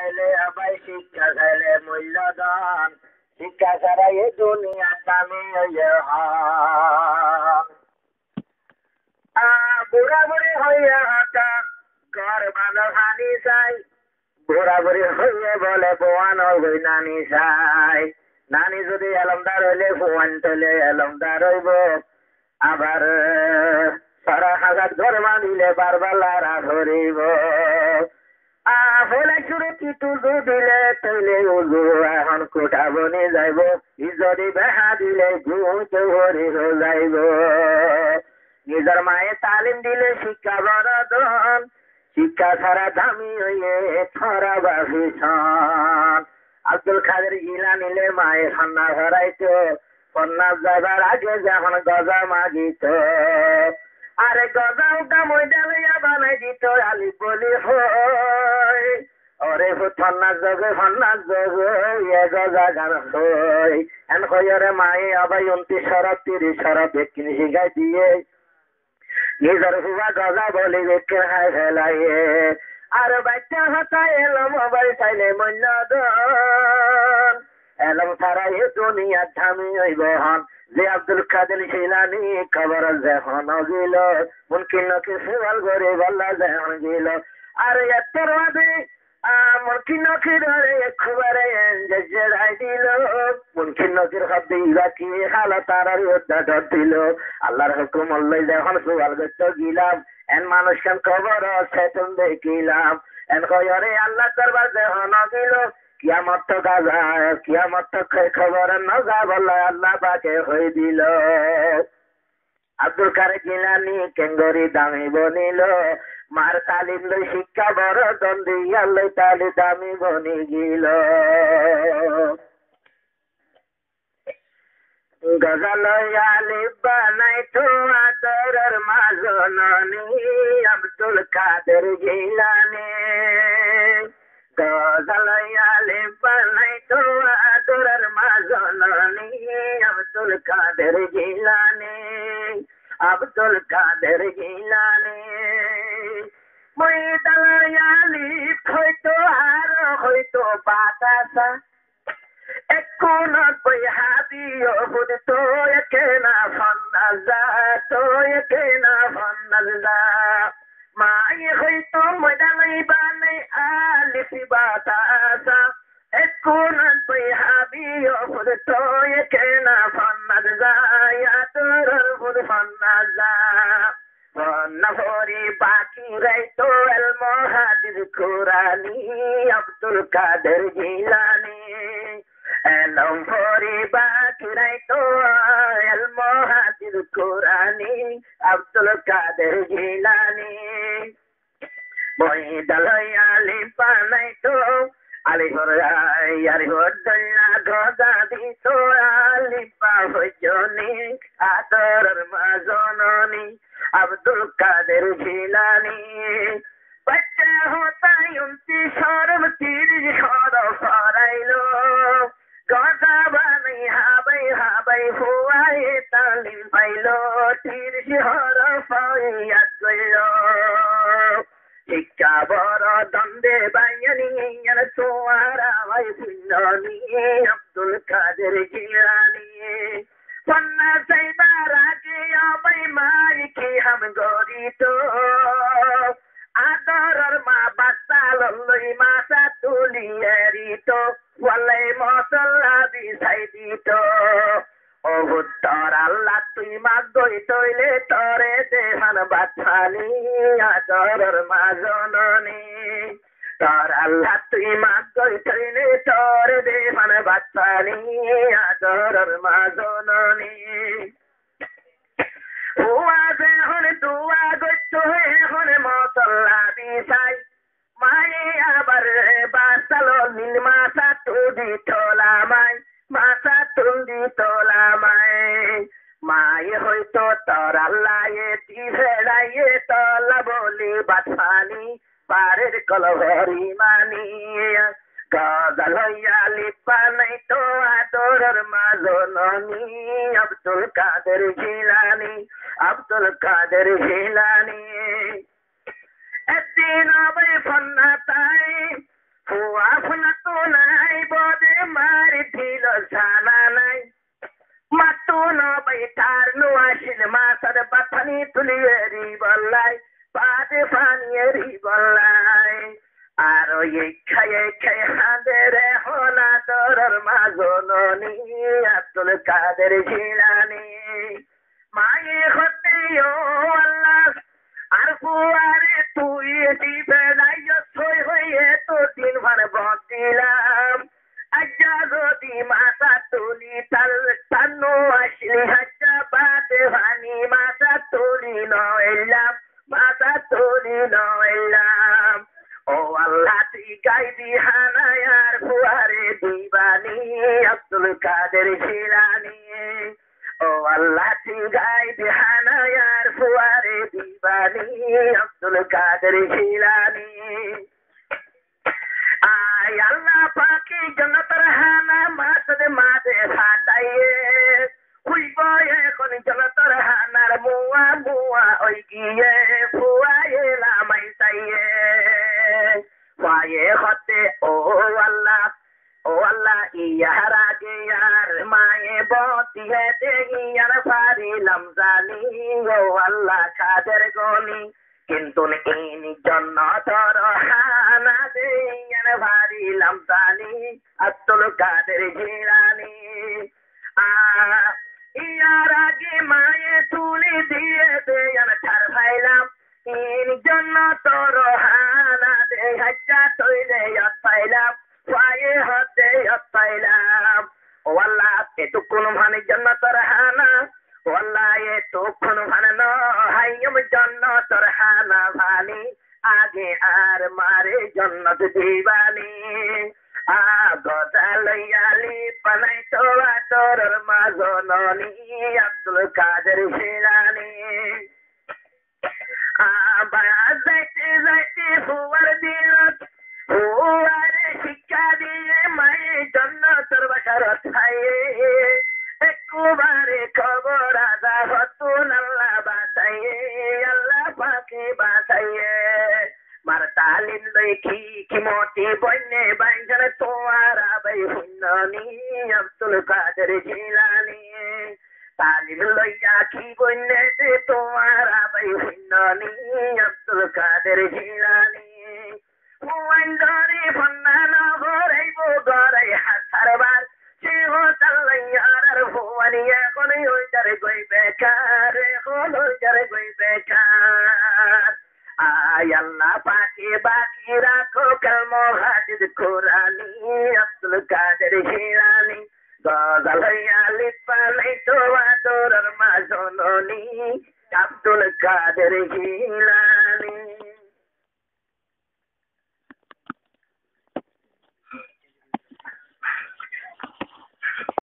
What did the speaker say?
চাইলে আবার শিক্ষা চাইলে মূল্যদান শিক্ষা ছাড়া এই দুনিয়ার দামি বুড়া বুড়ি হইয়া হাঁটা ঘর ভালো হানি চাই বুড়া বুড়ি হইয়া বলে বোয়ান হই নানি চাই নানি যদি এলমদার হইলে বোয়ান তলে এলমদার হইব আবার সারা হাজার ধর্মা দিলে বারবালারা ধরিব বলে শুরু কিটু দিলে তৈলে উজু এখন কোটা বনে যাইব যদি বেহা দিলে ঘুমতে হরি যাইব নিজের মায়ে তালিম দিলে শিক্ষা বরদন শিক্ষা ছাড়া দামি হইয়ে ছড়া বা ভীষণ আব্দুল কাদের জিলানিলে মায়ে সন্না ধরাইতো সন্ন্যাস যাবার আগে যখন গজা মাগিত আরে গজা উঠা ময়দা লইয়া বানাই দিত আলি বলি হই ওরে সন্ন্যাস যোগে ইয়ে গজা গান হই এন কইরে মায়ে আবাই 29 শরত 30 শরত কিনে শিখাই দিয়ে নিজের হুয়া গজা বলি দেখে হাই ফেলাইয়ে আর বাচ্চা হাতা এলো মোবাইল চাইলে মূল্যদান এলম ছাড়া এ দুনিয়ার ধামি হইব হন যে আব্দুল কাদের জিলানি খবর যখন গিল মুমকিন নকি সওয়াল করে বল্লা যখন গিল আর এতর বাদে মুমকিন নকি ধরে খবরে জজরাই দিল মুমকিন নকির হদ্দি বাকি হালা তারার উদ্দা দিল আল্লাহর হুকুম আল্লাহ যখন সওয়াল করতে গিলাম এন মানুষ কেন খবর সেতন দেখিলাম এন কয়রে আল্লাহ দরবার যখন গিল কিয়ামত গাজা কিয়ামত খবর নজা বলা আল্লাহ পাকে হয়ে দিল আব্দুল কাদের জিলানি কেঙ্গরি দামি বনিল মার তালিম লই শিক্ষা বড় দন্দি আল্লাহ তালি দামি বনি গিল গজল আলিবা নাই তো আদরের মাজননি আব্দুল কাদের জিলানি গজল আলিবা নাই তো আদরের মাজননি আব্দুল কাদের জিলানি আব্দুল কাদের জিলানি মই দয়ালি হয়তো আর হয়তো বাতাসা একোন কই হাদিও বুদতো একেনা ফন্নাজা তো একেনা ফন্নাজা মাই হয়তো মদালাই বানাই আলিফি বাতাসা একোন কই হাদিও বুদতো একেনা ফন্নাজা ইয়া তোর বুদ ফন্নাজা নফরি বাকি রাইতো এল মুহাদ্দিস কুরানি আব্দুল কাদের জিলানি এলম ফরি বাকি রাইতো এল মুহাদ্দিস কুরানি আব্দুল কাদের জিলানি মই দলায়ালি পানাইতো আলি হরাই আরি হদল্লা গদা দিতো আলি পাহজনি আদরের মাজননি আব্দুল কাদের জিলানি বাচ্চা হতা 29 শরম 30 শরম ফরাইলো গজা বানাই হাবাই হুয়ায়ে তালিম পাইলো 30 শরম ফাইয়াত গইলো শিক্ষা বড় দন্দে বাইয়ানি এর সোয়ারা ভাই সুন্ননি আব্দুল কাদের জিলানি সন্না সাইবার আগে আবাই মাই কি হাম গরিতো আদরর মা বাসাল লই মাসা তুলিয়েরিতো ওয়ালাই মসল্লা বিছাই দিতো ও তোর আল্লাহ তুই মাগই তইলে তরে দেহান বাছানি আদরর মা জননী তোর আল্লাহ তুই মাগই তইলে তরে দেহান বাছানি আদরর মা জননী ওয়াজে হনে দুয়া গইতো হনে মসল্লা বিছাই মায়ে আবার বাসালো নীল মাসা তুদি তোলামাই মাসা তুদি তোলামাই মায়ে হয়তো তোর আল্লাহে দিভেড়াইয়ে তলা বলি বাছানি পারের কলভরি মানি গজল হইয়ালি পানাই তো আদরের মাজননি আব্দুল কাদের জিলানি আব্দুল কাদের জিলানি একদিন আবার ফন্না তাই হুয়া ওই তার নোয়াশিল মাথার বাথানি তুলিয়ে রি বললাই পাতে পানিয়ে রি বললাই আর ওই খায়ে হাঁদে রে হোনা তোর মাজননি আব্দুল কাদের জিলানি মায়ে হতে ও আল্লাহ আর ফুয়ারে তুই দিবে নাই সই হয়ে তো দিন ভর বদিলাম আজ্জা যদি মাথা তুলি তান্নো আসলি হাজ্জা বাতে ভানি মাথা তুলি নইলাম মাথা তুলি নইলাম ও আল্লাহ তুই গাইবি হানায়ার ফুয়ারে দিবানি আব্দুল কাদের জিলানি ও আল্লাহ তুই গাইবি হানায়ার ফুয়ারে দিবানি আব্দুল কাদের জিলানি আয় আল্লাহ পাকি জন্নতের হানা মাসদে মাদে ফাটাইয়ে হইব এখন জন্নতের হানার মুয়া মুয়া ওই গিয়ে ফুয়ায়ে লামাই চাইয়ে ফুয়ায়ে হতে ও আল্লাহ ইয়ার আগে আর মায়ে বতিয়ে দেখি আর পারিলাম জানি ও আল্লাহ কাদের গনি কিন্তু ইনি জন্য তোর হানা দেয়ার ভারিলাম জানি আব্দুল কাদের জিলানি ইয়ার আগে মায়ে তুলি দিয়ে দেয়ার ঠার ভাইলাম ইনি জন্য তোর হানা দে হাজ্জা তৈলে পাইলাম পায়ে হতে পাইলাম ও আল্লাহ এতক্ষণ মানে জন্য তোর হানা ও আল্লাহ এতক্ষণ মানে নহাইম জন্য তোর হানা ভানি আগে আর মারে জন্নত দিবানি গজালয়ালি বানাই তোর মাজননি আব্দুল কাদের জিলানি যাইতে যাইতে হুয়ার দিল হুয়ারে শিক্ষা দিয়ে মায়ে জন্নতের বাসার ছায়ে একবারে খবর আদা হতুন আল্লাহ বাঁচাইয়ে আল্লাহ পাকে বাঁচাইয়ে মার তালিম দেখি কি মোটি বন্যে বাইঞ্জন তোমার আবাই হুন্ননি আব্দুল কাদের জিলানি তালিম লইয়া কি বন্যে দে তোমার আবাই হুন্ননি আব্দুল কাদের জিলানি হুয়াইন্দরি ফন্নানা ভরাইব গরাই হাসারবার সিংহ চাল্লাইয়ার ভুয়ানি এখন ওইটার গই বেকার এখন ওইটার গই বেকার আয় আল্লাহ পাকে বাকি রাখো কালমো হাজিদ কোরআনি আব্দুল কাদের জিলানি গজালয়ালি পালাই তোর মাজননি আব্দুল কাদের জিলানি